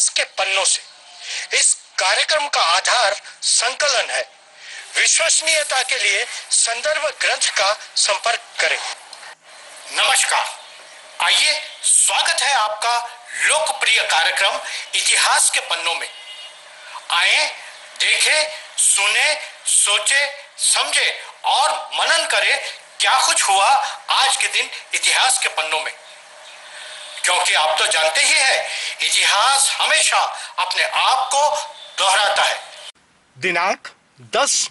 इतिहास के पन्नों से। इस कार्यक्रम का आधार संकलन है। विश्वसनीयता के लिए संदर्भ ग्रंथ का संपर्क करें। नमस्कार, आइए स्वागत है आपका लोकप्रिय कार्यक्रम इतिहास के पन्नों में। आए, देखें, सुने, सोचे, समझे और मनन करें क्या कुछ हुआ आज के दिन इतिहास के पन्नों में। क्योंकि आप तो जानते ही हैं, इतिहास हमेशा अपने आप को दोहराता है। दिनांक 10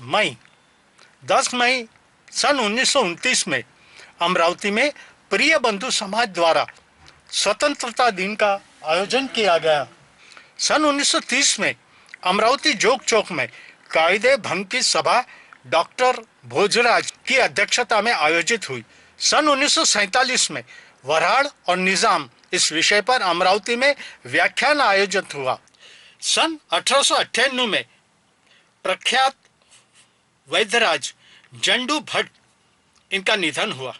मई सन 1929 में अमरावती में प्रिय बंधु समाज द्वारा स्वतंत्रता दिन का आयोजन किया गया। सन 1930 में अमरावती जोग चौक में कायदे भंग की सभा डॉक्टर भोजराज की अध्यक्षता में आयोजित हुई। सन 1947 में वराड़ और निजाम इस विषय पर अमरावती में व्याख्यान आयोजित हुआ। सन 1898 में प्रख्यात वैद्यराज जंडू भट्ट इनका निधन हुआ।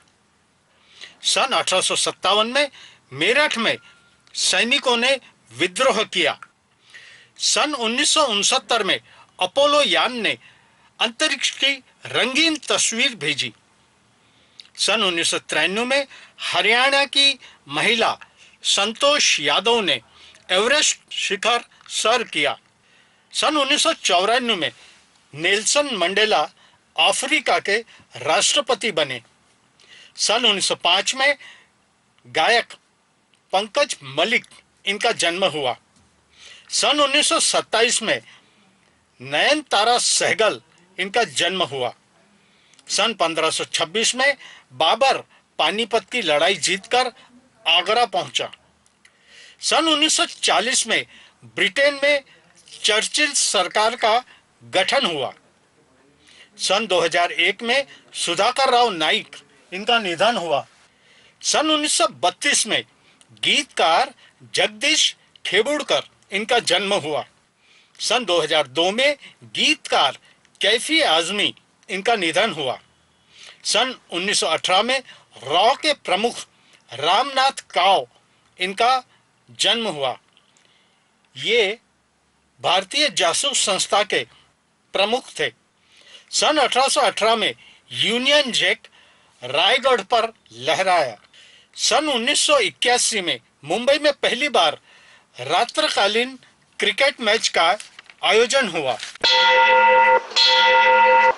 सन 1857 में मेरठ में सैनिकों ने विद्रोह किया। सन 1969 में अपोलो यान ने अंतरिक्ष की रंगीन तस्वीर भेजी। सन 1993 में हरियाणा की महिला संतोष यादव ने एवरेस्ट शिखर सर किया। सन 1994 में नेल्सन मंडेला अफ्रीका के राष्ट्रपति बने। सन 1905 में गायक पंकज मलिक इनका जन्म हुआ। सन 1927 में नयनतारा सहगल इनका जन्म हुआ। सन 1526 में बाबर पानीपत की लड़ाई जीतकर आगरा पहुंचा। सन 1940 में ब्रिटेन में चर्चिल सरकार का गठन हुआ। सन 2001 में सुधाकर राव नाइक इनका निधन हुआ। सन 1932 में गीतकार जगदीश खेबुड़कर इनका जन्म हुआ। सन 2002 में गीतकार कैफी आजमी इनका निधन हुआ। सन 1918 में रॉ के प्रमुख रामनाथ काव इनका जन्म हुआ। ये भारतीय जासूस संस्था के प्रमुख थे। सन 1818 में यूनियन जैक रायगढ़ पर लहराया। सन 1981 में मुंबई में पहली बार रात्रकालीन क्रिकेट मैच का आयोजन हुआ।